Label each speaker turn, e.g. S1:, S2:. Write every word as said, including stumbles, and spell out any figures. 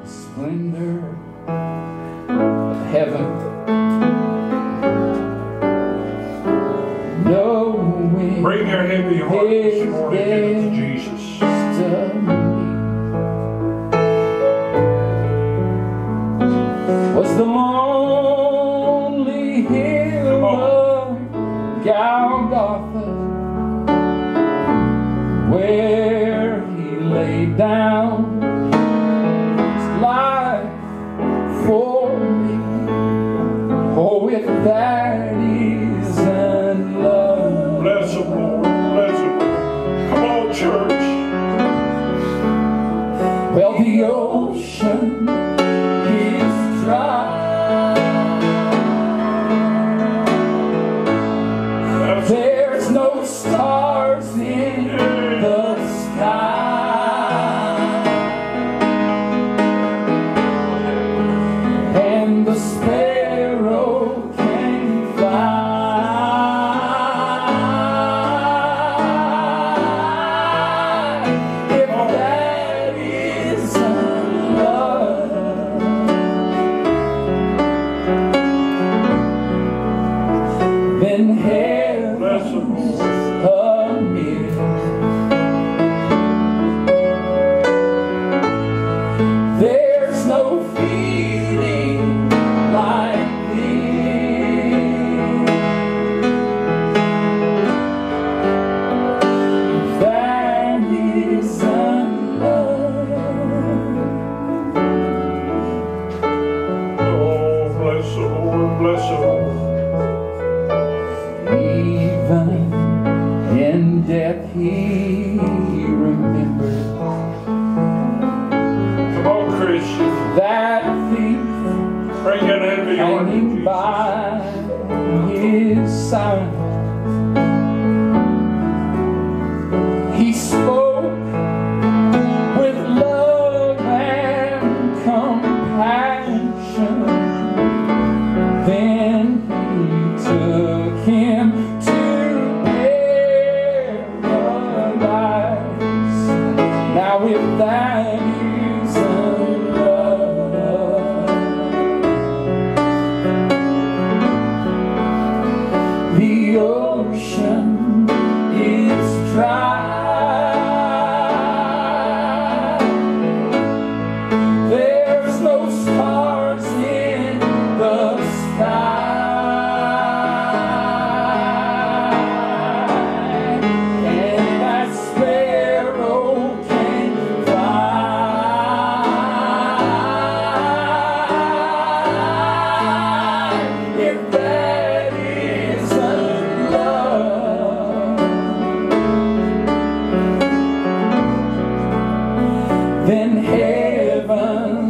S1: splendor of heaven, knowing
S2: bring your heavy heart this morning into Jesus.
S1: Was the lonely hill of Golgotha, where he laid down his life for me. Oh, if that isn't love.
S2: Bless him, Lord. Bless him. Come on, church.
S1: Well, the ocean is dry. There's no stars in the sky, and the sparrow can fly. If that isn't love, then heaven's amid. There's no feeling like this. That isn't love.
S2: Oh, bless the Lord. Bless the Lord.
S1: Even in death he remembered
S2: Come on, Christian.
S1: that thief
S2: Bring that heavy heart to
S1: hanging
S2: Jesus.
S1: by his side. He spoke with love and compassion. Then he took him to paradise. Now if that isn't love, the ocean is dry. There's no stars in the sky, and that sparrow can fly. If that isn't love, then heaven